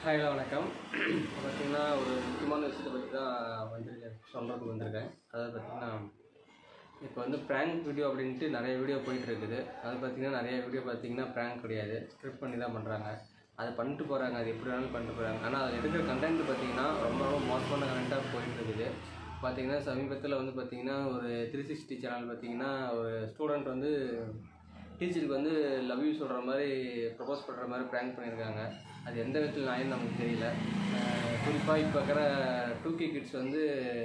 Hi வணக்கம். இப்போ பார்த்திங்கன்னா ஒரு முக்கியமான விஷயத்தை பற்றி தான் சொல்கிறதுக்கு வந்திருக்கேன். அதாவது பார்த்திங்கன்னா இப்போ வந்து ப்ராங்க் வீடியோ அப்படின்ட்டு நிறைய வீடியோ போயிட்டுருக்குது. அது பார்த்திங்கன்னா நிறைய வீடியோ பார்த்திங்கன்னா ப்ராங்க் கிடையாது, ஸ்கிரிப்ட் பண்ணி தான் பண்ணுறாங்க. அதை பண்ணிட்டு போகிறாங்க, அது எப்படி வேணாலும் பண்ணிட்டு போகிறாங்க. ஆனால் அதில் எடுக்கிற கண்டென்ட் பார்த்திங்கன்னா ரொம்ப ரொம்ப மோசமான கண்டென்ட்டாக போயிட்டுருக்குது. பார்த்திங்கன்னா சமீபத்தில் வந்து பார்த்திங்கன்னா ஒரு 360 சேனல் பார்த்திங்கன்னா ஒரு ஸ்டூடெண்ட் வந்து டீச்சருக்கு வந்து லவ் யூ சொல்கிற மாதிரி ப்ரப்போஸ் பண்ணுற மாதிரி ப்ராங்க் பண்ணியிருக்காங்க. அது எந்த விதத்தில் நாயின்னு நமக்கு தெரியல. குறிப்பாக இப்போ இருக்கிற 2K கிட்ஸ் வந்து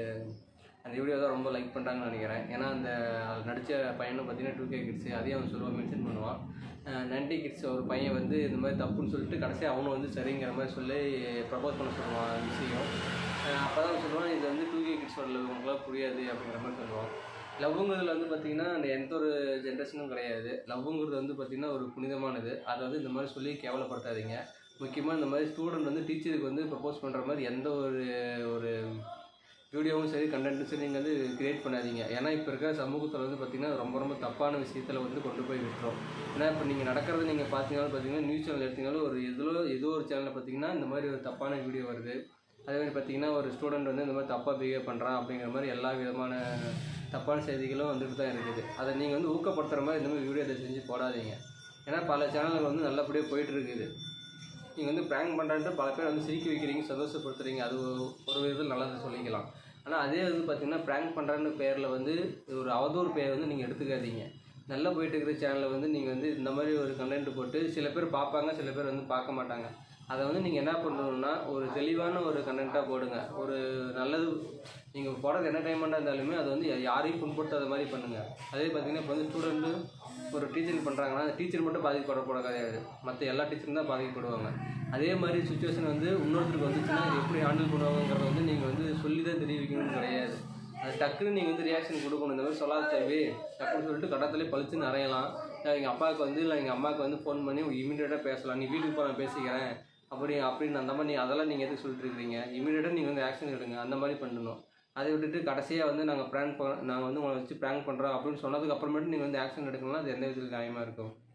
அந்த வீடியோ தான் ரொம்ப லைக் பண்ணுறாங்கன்னு நினைக்கிறேன். ஏன்னா அந்த நடித்த பையனும் பார்த்திங்கன்னா 2K கிட்ஸு, அதையும் அவன் சொல்லுவான், மென்ஷன் பண்ணுவான். 90 கிட்ஸ் ஒரு பையன் வந்து இந்த மாதிரி தப்புன்னு சொல்லிட்டு கடைசியாக அவனும் வந்து சரிங்கிற மாதிரி சொல்லி ப்ரப்போஸ் பண்ண சொல்லுவான் விஷயம். அப்போ தான் சொல்லுவான், இது வந்து 2K கிட்ஸோட லவ் உங்களால் புரியாது அப்படிங்கிற மாதிரி சொல்லுவான். லவ்வுங்கிறதுல வந்து பார்த்திங்கன்னா அந்த எந்த ஒரு ஜென்ரேஷனும் கிடையாது. லவ்வுங்கிறது வந்து பார்த்திங்கன்னா ஒரு புனிதமானது. அதை வந்து இந்த மாதிரி சொல்லி கேவலப்படுத்தாதீங்க. முக்கியமாக இந்த மாதிரி ஸ்டூடெண்ட் வந்து டீச்சருக்கு வந்து ப்ரப்போஸ் பண்ணுற மாதிரி எந்த ஒரு வீடியோவும் சரி, கண்டென்ட்டும் சரி நீங்கள் வந்து க்ரியேட் பண்ணாதீங்க. ஏன்னா இப்போ இருக்கிற சமூகத்தில் வந்து பார்த்திங்கன்னா ரொம்ப ரொம்ப தப்பான விஷயத்தில் வந்து கொண்டு போய் விட்டுரும். ஏன்னா இப்போ நீங்கள் நடக்கிறத நீங்கள் பார்த்தீங்கன்னாலும் பார்த்திங்கன்னா நியூஸ் சேனல் எடுத்திங்கனாலும் ஏதோ ஒரு சேனலில் பார்த்திங்கன்னா இந்த மாதிரி ஒரு தப்பான வீடியோ வருது. அதே மாதிரி பார்த்திங்கன்னா ஒரு ஸ்டூடெண்ட் வந்து இந்த மாதிரி தப்பாக பிஹேவ் பண்ணுறான் அப்படிங்கிற மாதிரி எல்லா விதமான தப்பான செய்திகளும் வந்துட்டு தான் இருக்குது. அதை நீங்கள் வந்து ஊக்கப்படுத்துகிற மாதிரி இந்த மாதிரி வீடியோ அதை செஞ்சு போடாதீங்க. ஏன்னா பல சேனல்கள் வந்து நல்லபடியாக போயிட்டுருக்குது. நீங்கள் வந்து ப்ராங்க் பண்ணுறான்ட்டு பல பேர் வந்து சிரிக்க வைக்கிறீங்க, சந்தோஷப்படுத்துறீங்க, அது ஒரு விதத்தில் நல்லது சொல்லிக்கலாம். ஆனால் அதே வந்து பார்த்திங்கன்னா ப்ராங்க் பண்ணுறான்னு பேரில் வந்து ஒரு அவதூறு பேர் வந்து நீங்கள் எடுத்துக்காதீங்க. நல்லா போயிட்டு இருக்கிற சேனலில் வந்து நீங்கள் வந்து இந்த மாதிரி ஒரு கண்டென்ட் போட்டு சில பேர் பார்ப்பாங்க, சில பேர் வந்து பார்க்க மாட்டாங்க. அதை வந்து நீங்கள் என்ன பண்ணணுன்னா ஒரு தெளிவான ஒரு கண்டென்ட்டாக போடுங்க. ஒரு நல்லது நீங்கள் போடுறது என்டர்டைன்மெண்ட்டாக இருந்தாலுமே அது வந்து யாரையும் புண்படுத்தாத மாதிரி பண்ணுங்கள். அதே பார்த்திங்கன்னா இப்போ வந்து ஸ்டூடெண்ட்டு ஒரு டீச்சருக்கு பண்ணுறாங்கன்னா அந்த டீச்சர் மட்டும் பாதிக்கப்படக்கூட கிடையாது, மற்ற எல்லா டீச்சரும் தான் பாதிக்கப்படுவாங்க. அதே மாதிரி சுச்சுவேஷன் வந்து இன்னொருத்தருக்கு வந்துச்சுன்னா எப்படி ஹேண்டில் பண்ணுவாங்கிறத வந்து நீங்கள் வந்து சொல்லி தான் தெரிவிக்கணும்னு கிடையாது. அது டக்குன்னு நீங்கள் வந்து ரியாக்ஷன் கொடுக்கணும். இந்த மாதிரி சொல்லாத தம்பி அப்படின்னு சொல்லிட்டு கடத்திலே பழிச்சுன்னு அறையலாம். எங்கள் அப்பாவுக்கு வந்து இல்லை எங்கள் அம்மாவுக்கு வந்து ஃபோன் பண்ணி இமீடியட்டாக பேசலாம், நீ வீட்டுக்கு போய் நான் பேசிக்கிறேன் அப்படின்னு அந்த மாதிரி அதெல்லாம் நீங்கள் எதுக்கு சொல்லிட்டு இருக்கிறீங்க? இமீடியட்டாக நீங்கள் வந்து ஆக்ஷன் எடுங்க, அந்த மாதிரி பண்ணணும். அதை விட்டுட்டு கடைசியாக வந்து நாங்கள் வந்து உங்களை வச்சு ப்ராங்க் பண்ணுறோம் அப்படின்னு சொன்னதுக்கு அப்புறமேட்டு நீங்கள் வந்து ஆக்ஷன் எடுக்கணும்னா அது எந்த விதத்தில் நியாயமாக இருக்கும்?